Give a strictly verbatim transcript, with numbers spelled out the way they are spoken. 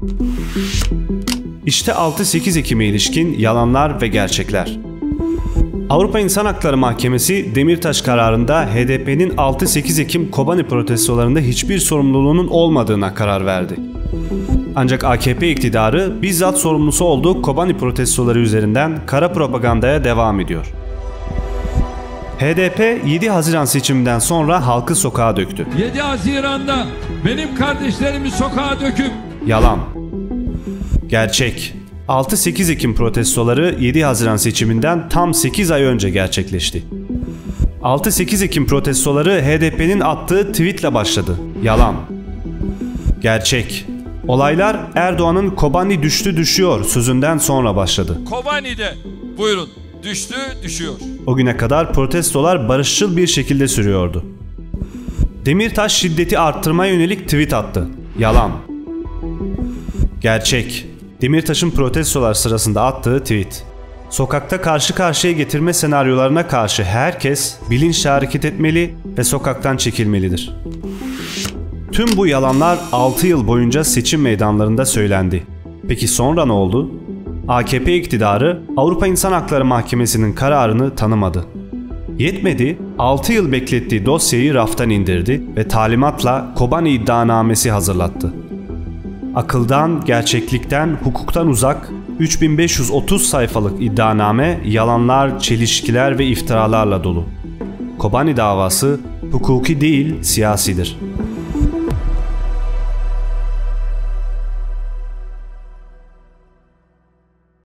İşte altı sekiz Ekim'e ilişkin yalanlar ve gerçekler. Avrupa İnsan Hakları Mahkemesi Demirtaş kararında H D P'nin altı sekiz Ekim Kobani protestolarında hiçbir sorumluluğunun olmadığına karar verdi. Ancak A K P iktidarı bizzat sorumlusu olduğu Kobani protestoları üzerinden kara propagandaya devam ediyor. H D P yedi Haziran seçiminden sonra halkı sokağa döktü. yedi Haziran'da benim kardeşlerimi sokağa döküp... Yalan. Gerçek. altı sekiz Ekim protestoları yedi Haziran seçiminden tam sekiz ay önce gerçekleşti. altı sekiz Ekim protestoları H D P'nin attığı tweetle başladı. Yalan. Gerçek. Olaylar Erdoğan'ın Kobani düştü düşüyor sözünden sonra başladı. Kobani'de buyurun düştü düşüyor. O güne kadar protestolar barışçıl bir şekilde sürüyordu. Demirtaş şiddeti arttırmaya yönelik tweet attı. Yalan. Gerçek. Demirtaş'ın protestolar sırasında attığı tweet. Sokakta karşı karşıya getirme senaryolarına karşı herkes bilinçli hareket etmeli ve sokaktan çekilmelidir. Tüm bu yalanlar altı yıl boyunca seçim meydanlarında söylendi. Peki sonra ne oldu? A K P iktidarı Avrupa İnsan Hakları Mahkemesi'nin kararını tanımadı. Yetmedi, altı yıl beklettiği dosyayı raftan indirdi ve talimatla Kobani iddianamesi hazırlattı. Akıldan, gerçeklikten, hukuktan uzak üç bin beş yüz otuz sayfalık iddianame yalanlar, çelişkiler ve iftiralarla dolu. Kobani davası hukuki değil, siyasidir.